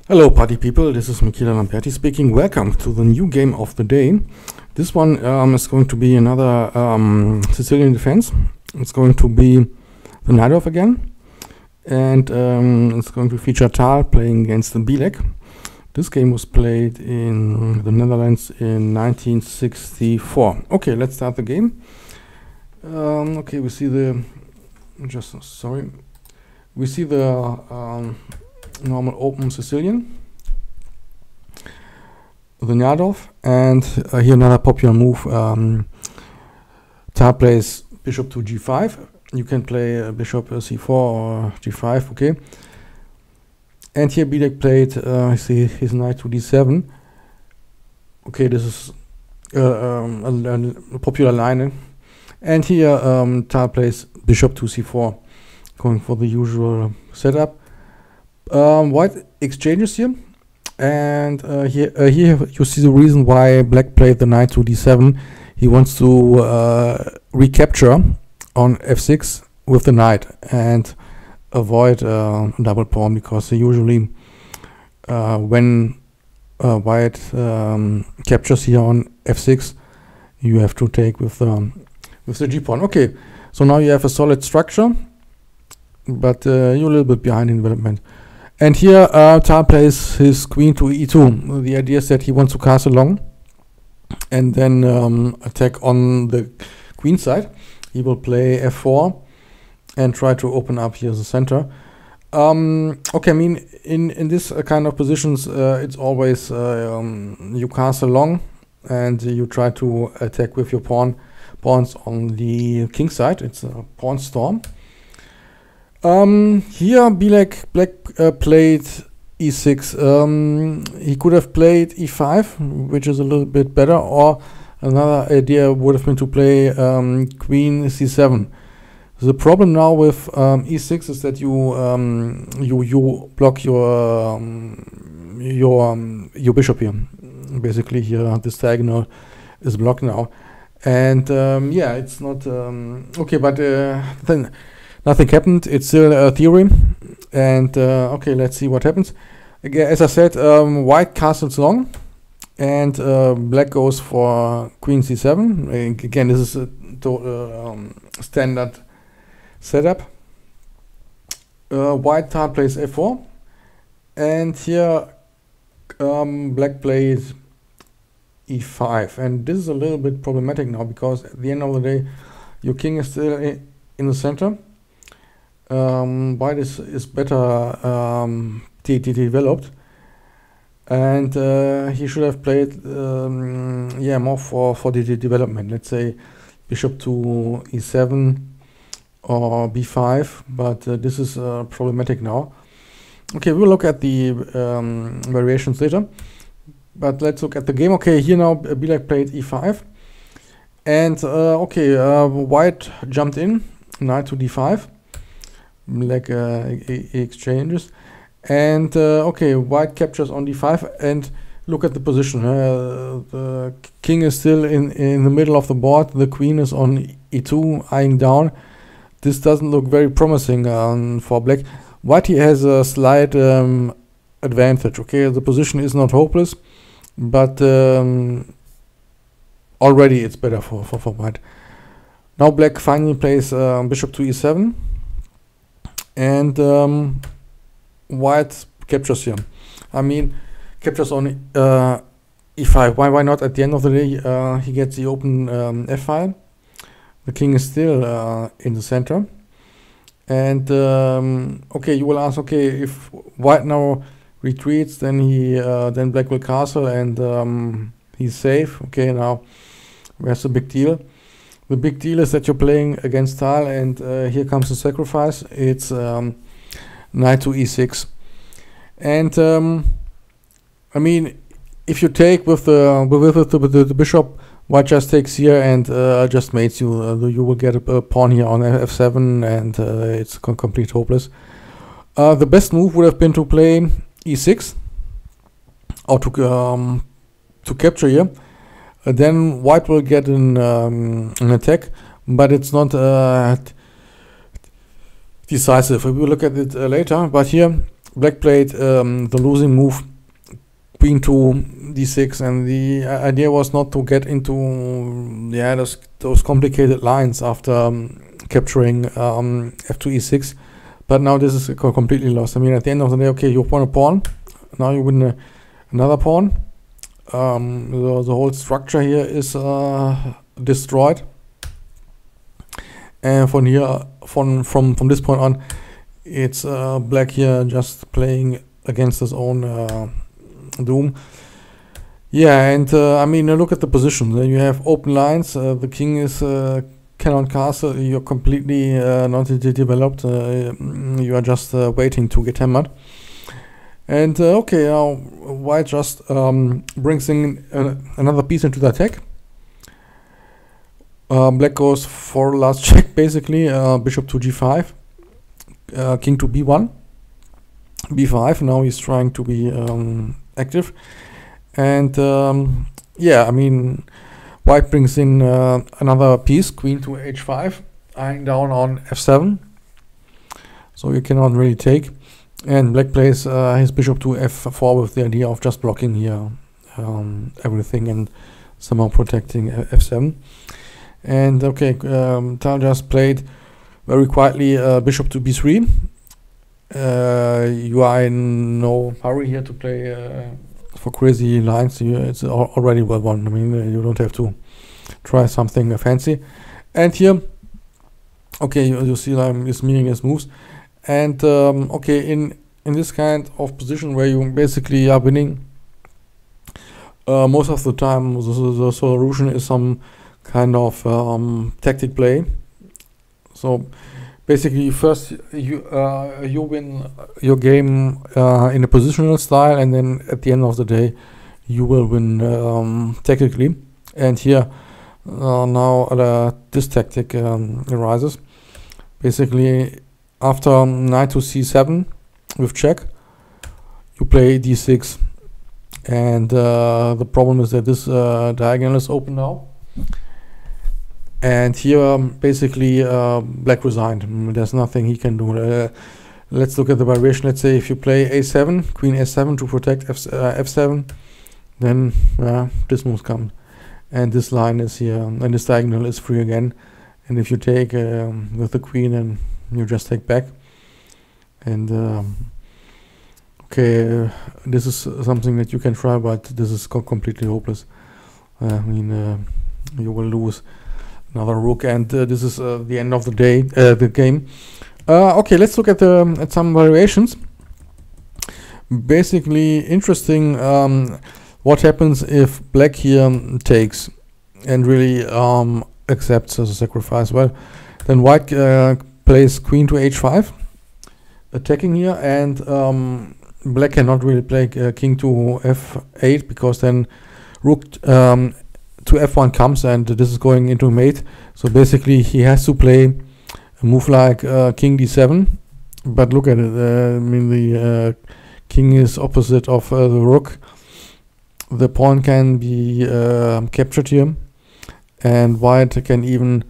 Hello party people, this is Michele Lamperti speaking. Welcome to the new game of the day. This one is going to be another Sicilian defense. It's going to be the Najdorf again. And it's going to feature Tal playing against the Bielek. This game was played in the Netherlands in 1964. Okay, let's start the game. Okay, we see the... We see the... normal open Sicilian, the Najdorf, and here another popular move. Tal plays bishop to g5. You can play bishop c4 or g5, okay. And here Bielek played his knight to d7. Okay, this is a popular line. And here Tal plays bishop to c4, going for the usual setup. White exchanges here, and here you see the reason why Black played the knight to d7. He wants to recapture on f6 with the knight and avoid double pawn, because usually when White captures here on f6, you have to take with the g pawn. Okay, so now you have a solid structure, but you're a little bit behind in development. And here Tal plays his queen to e2. The idea is that he wants to castle long and then attack on the queen side. He will play f4 and try to open up here the center. Okay, I mean, in this kind of positions, it's always you castle long and you try to attack with your pawns on the king side. It's a pawn storm. Here Black played e6. He could have played e5, which is a little bit better, or another idea would have been to play queen c7. The problem now with e6 is that you block your bishop here. Basically here this diagonal is blocked now, and yeah, it's not okay, but then nothing happened. It's still a theory, and okay, let's see what happens. Again, as I said, White castles long, and Black goes for queen c7. Again, this is a standard setup. White Tal plays f4, and here Black plays e5, and this is a little bit problematic now, because at the end of the day, your king is still in the center. White is better developed, and he should have played yeah, more for the development. Let's say bishop to e7 or b5, but this is problematic now. Okay, we'll look at the variations later, but let's look at the game. Okay, here now Bielek played e5, and okay, White jumped in, knight to d5. Black exchanges, and okay, White captures on d5, and look at the position. The king is still in the middle of the board. The queen is on e2, eyeing down. This doesn't look very promising for Black. White here has a slight advantage. Okay, the position is not hopeless, but already it's better for White. Now Black finally plays bishop to e7. And White captures here. I mean, captures on e5. Why not? At the end of the day, he gets the open f-file. The king is still in the center. And okay, you will ask, okay, if White now retreats, then then Black will castle, and he's safe. Okay, now where's the big deal? The big deal is that you're playing against Tal, and here comes the sacrifice. It's knight to e6, and I mean, if you take with the bishop, White just takes here and just mates you. You will get a pawn here on f7, and it's complete hopeless. The best move would have been to play e6, or to capture here. Then White will get an attack, but it's not decisive. We will look at it later. But here black played the losing move, queen to d6, and the idea was not to get into those complicated lines after capturing f2 e6. But now this is completely lost. I mean, at the end of the day, okay, you won a pawn. Now you win another pawn. The whole structure here is destroyed. And from here, from this point on, it's black here just playing against his own doom. Yeah, and I mean, look at the position. You have open lines. The king is cannot castle. You're completely not developed. You are just waiting to get hammered. And okay, now white just brings in another piece into the attack. Black goes for last check, basically. Bishop to g5, king to b1, b5. Now he's trying to be active. And yeah, I mean, white brings in another piece, queen to h5, eyeing down on f7. So you cannot really take. And black plays his bishop to f4 with the idea of just blocking here everything and somehow protecting f7. And okay, Tal just played very quietly bishop to b3. You are in no hurry here to play for crazy lines. It's already well won. I mean, you don't have to try something fancy. And here, okay, you see I'm just meaningless moves. And okay, in this kind of position where you basically are winning, most of the time the solution is some kind of tactic play. So basically, first you win your game in a positional style, and then at the end of the day, you will win tactically. And here now this tactic arises. Basically, after knight to c7 with check, you play d6, and the problem is that this diagonal is open now. And here, basically, black resigned. There's nothing he can do. Let's look at the variation. Let's say if you play a7, queen a7 to protect f7, then this move comes. And this line is here, and this diagonal is free again. And if you take with the queen, and you just take back. And okay, this is something that you can try, but this is completely hopeless. I mean, you will lose another rook, and this is the end of the day, the game. Okay, let's look at some variations. Basically, interesting. What happens if black here takes and really accepts as a sacrifice? Well, then white plays queen to h5, attacking here, and black cannot really play king to f8, because then rook to f1 comes, and this is going into mate. So basically he has to play a move like king d7, but look at it. I mean, the king is opposite of the rook. The pawn can be captured here, and white can even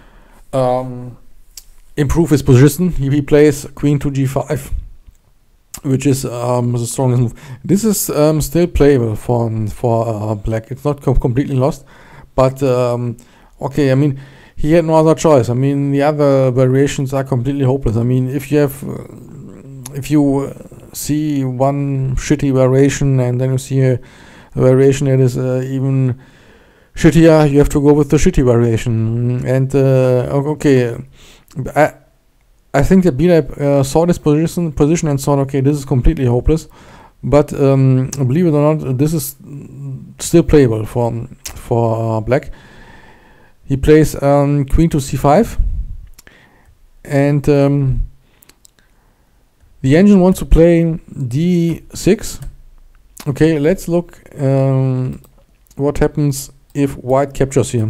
improve his position. He plays queen to g5, which is the strongest move. This is still playable for black. It's not completely lost, but okay, I mean, he had no other choice. I mean, the other variations are completely hopeless. I mean, if you have if you see one shitty variation and then you see a variation that is even shittier, you have to go with the shitty variation. And okay, I think that B-Lab saw this position and thought, okay, this is completely hopeless. But believe it or not, this is still playable for black. He plays queen to c5, and the engine wants to play d6. Okay, let's look what happens if white captures here.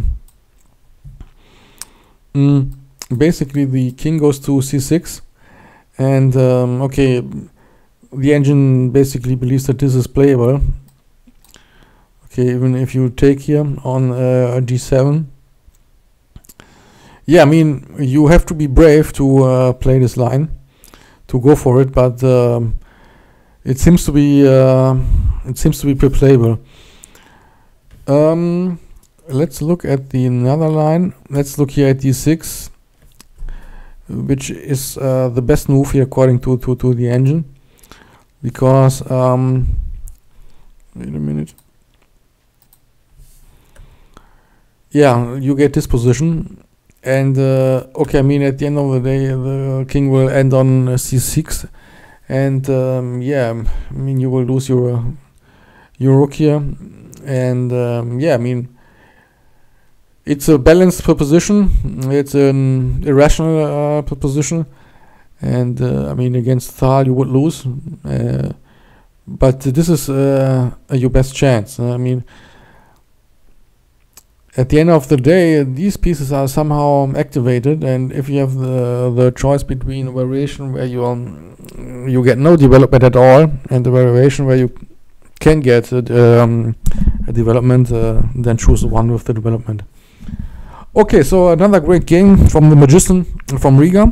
Basically, the king goes to c6, and okay, the engine basically believes that this is playable. Okay, even if you take here on d7. Yeah, I mean, you have to be brave to play this line, to go for it, but it seems to be replayable. Let's look at the another line. Let's look here at d6, which is the best move here according to the engine, because wait a minute. Yeah, you get this position, and okay, I mean at the end of the day the king will end on c6, and yeah, I mean you will lose your rook here, and yeah, I mean it's a balanced proposition, it's an irrational proposition, and I mean against Thal you would lose, but this is your best chance. I mean at the end of the day these pieces are somehow activated, and if you have the choice between a variation where you get no development at all and the variation where you can get a development, then choose the one with the development. Okay, so another great game from the Magician from Riga.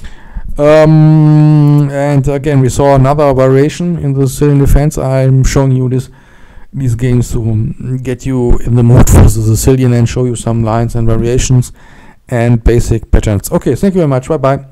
And again we saw another variation in the Sicilian defense. I'm showing you these games to get you in the mood for the Sicilian and show you some lines and variations and basic patterns. Okay, thank you very much. Bye bye.